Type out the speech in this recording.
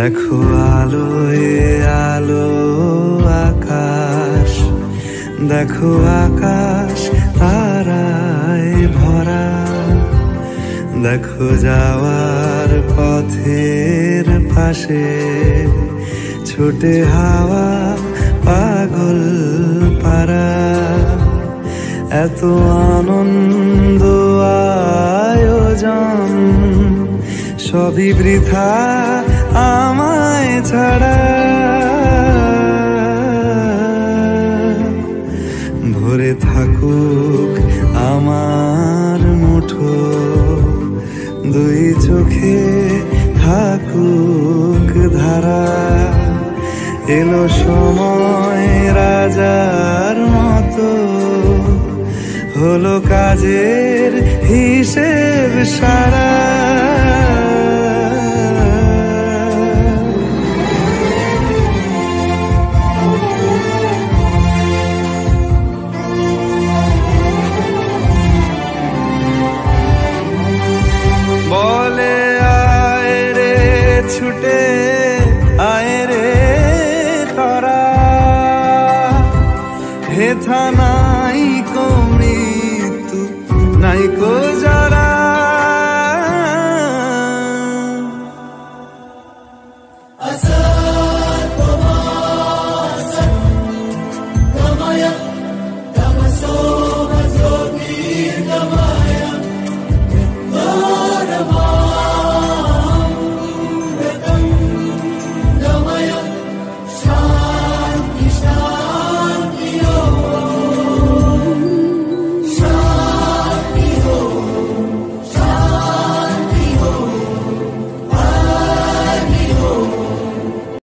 দেখো আলোয় আলো আকাশ, দেখো আকাশ তারায় ভরা, দেখো যাওয়ার পথের পাশে ছুটে হাওয়া পাগল পারা। এত আনন্দ আয়োজন সবই বৃথা আমায় ছাড়া। ভরে থাকুক আমার মুঠো, দুই চোখে থাকুক ধারা। এলো সময় রাজার মতো, হলো কাজের হিসেব সারা। বলে আয় রে ছুটে আয় রে তারা, হেথা নাই কো মৃত্যু নাই কো যা